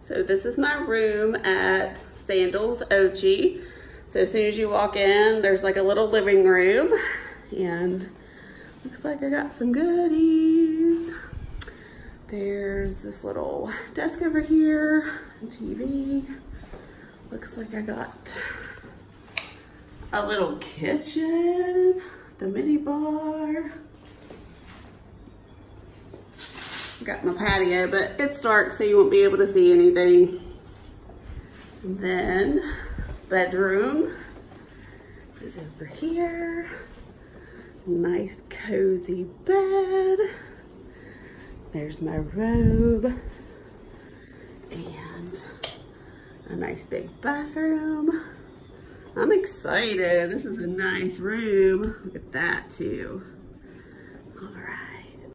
So this is my room at Sandals Ochi. So as soon as you walk in, there's like a little living room, and looks like I got some goodies. There's this little desk over here, TV. Looks like I got a little kitchen, the mini bar. Got my patio, but it's dark, so you won't be able to see anything. And then bedroom is over here. Nice cozy bed. There's my robe and a nice big bathroom. I'm excited. This is a nice room. Look at that too. All right.